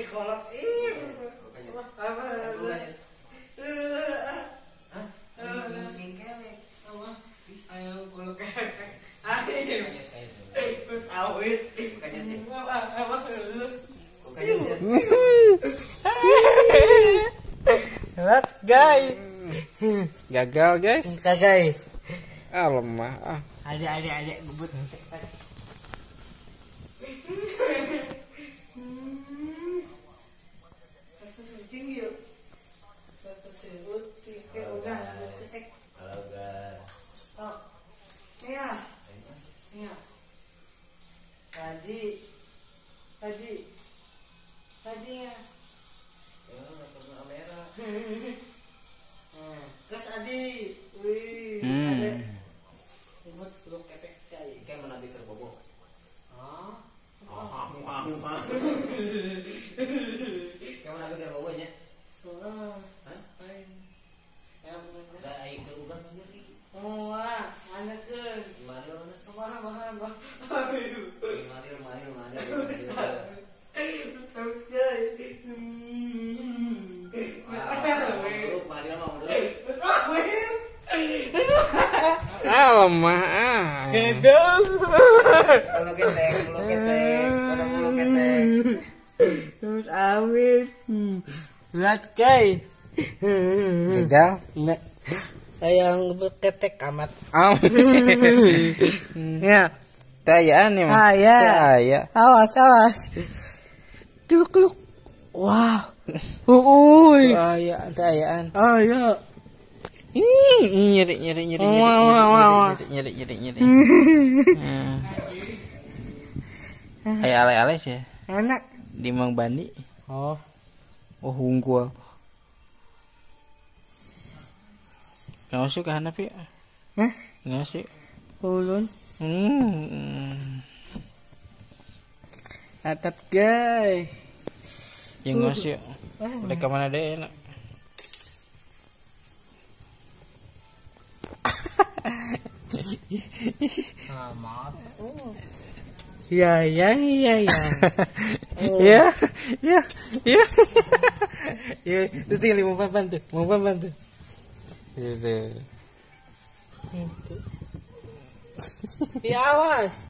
kolot. Ayo kolot. Lihat guys. Gagal guys. Kagak. Lemah ah. Adik bubut. Satu tinggi yuk. Satu sebut udah. Halo guys. Oh. Iya. Tadi ya. Kamera. Gas Adi. Wih. Ada. Sebut belum ketek kali. Ikan mana biker bobo? Oh. Ikan mana biker bobonya? Hah? Yang mana? Ada air ke ubah sendiri. Oh, mana kan? Gimana mana? Bahan. Gimana? Terus guys. Lemah ah. Gagal. Bulu ketek. Terus amin. Lihat guys. Gagal. Enggak. Yang berketek amat. Ya. Tayaan nih mah. Ya. Awas. Keluk. Wah. Uy. Tayaan. Ya. Ini nyeri. Ayo ale sih. Enak. Di Mang Bandi. Oh. Unggul. Nggak masuk ke Hanafi. Hah? Nggak sih. Ulun. Atap guys. Yang nggak sih. Mereka mana deh enak. Maaf. Ya. Ya. Terus tinggal mau bantu. Itu. Ya awas.